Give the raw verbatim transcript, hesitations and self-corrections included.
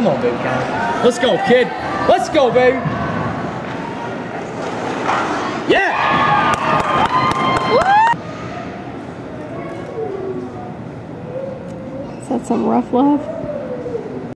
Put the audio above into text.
Come on, baby. Let's go, kid. Let's go, baby. Yeah. Is that some rough love?